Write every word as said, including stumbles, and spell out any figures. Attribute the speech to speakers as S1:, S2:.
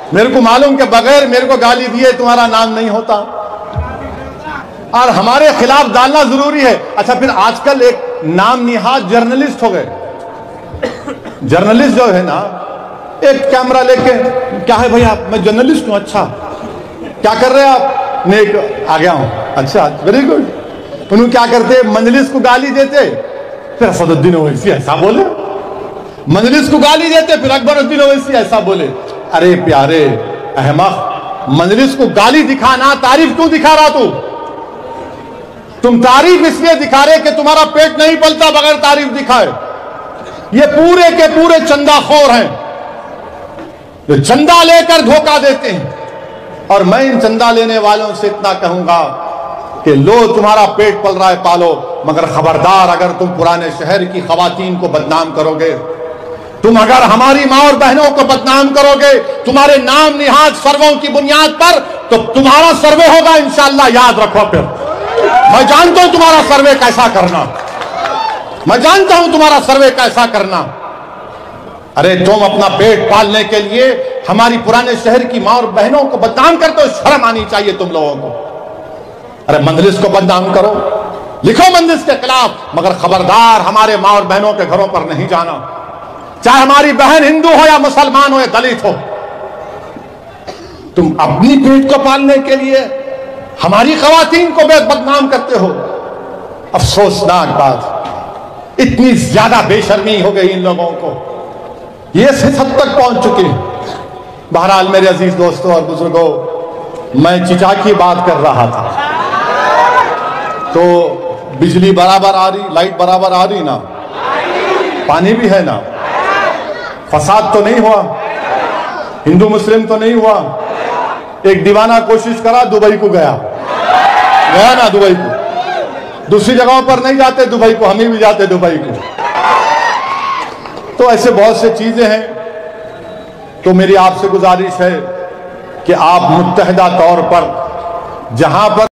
S1: मेरे को मालूम कि बगैर मेरे को गाली दिए तुम्हारा नाम नहीं होता, और हमारे खिलाफ डालना जरूरी है। अच्छा, फिर आजकल एक नाम निहाद जर्नलिस्ट हो गए। जर्नलिस्ट जो है ना, एक कैमरा लेके, क्या है भैया, मैं जर्नलिस्ट हूं। अच्छा, क्या कर रहे हैं आप? मैं एक आ गया हूं। अच्छा, वेरी गुड। उन्होंने क्या करते, मजलिस को गाली देते, फिर असदुद्दीन ओवैसी ऐसा बोले, मजलिस को गाली देते, फिर अकबरुद्दीन ओवैसी ऐसा बोले। अरे प्यारे अहमक, मजलिस को गाली दिखाना, तारीफ क्यों दिखा रहा तू? तुम तारीफ इसलिए दिखा रहे कि तुम्हारा पेट नहीं पलता बगैर तारीफ दिखाए। ये पूरे के पूरे चंदाखोर हैं जो चंदा लेकर धोखा देते हैं। और मैं इन चंदा लेने वालों से इतना कहूंगा कि लो, तुम्हारा पेट पल रहा है, पालो, मगर खबरदार, अगर तुम पुराने शहर की खवातीन को बदनाम करोगे, तुम अगर हमारी मां और बहनों को बदनाम करोगे तुम्हारे नाम निहाद सर्वों की बुनियाद पर, तो तुम्हारा सर्वे होगा इंशाअल्लाह, याद रखो। फिर मैं जानता हूं तुम्हारा सर्वे कैसा करना, मैं जानता हूं तुम्हारा सर्वे कैसा करना। अरे तुम अपना पेट पालने के लिए हमारी पुराने शहर की मां और बहनों को बदनाम करते हो, शर्म आनी चाहिए तुम लोगों को। अरे मंजलिस को बदनाम करो, लिखो मंजलिस के खिलाफ, मगर खबरदार हमारे मां और बहनों के घरों पर नहीं जाना, चाहे हमारी बहन हिंदू हो या मुसलमान हो या दलित हो। तुम अपनी पेट को पालने के लिए हमारी खवातीन को बदनाम करते हो। अफसोसनाक बात, इतनी ज्यादा बेशर्मी हो गई इन लोगों को, ये इस हद तक पहुंच चुके हैं। बहरहाल मेरे अजीज दोस्तों और बुजुर्गों, मैं चिचा की बात कर रहा था, तो बिजली बराबर आ रही, लाइट बराबर आ रही ना, पानी भी है ना, फसाद तो नहीं हुआ, हिंदू मुस्लिम तो नहीं हुआ। एक दीवाना कोशिश करा, दुबई को गया गया ना, दुबई को, दूसरी जगहों पर नहीं जाते दुबई को, हम ही भी जाते दुबई को। तो ऐसे बहुत से चीजें हैं। तो मेरी आपसे गुजारिश है कि आप मुत्तहिदा तौर पर जहां पर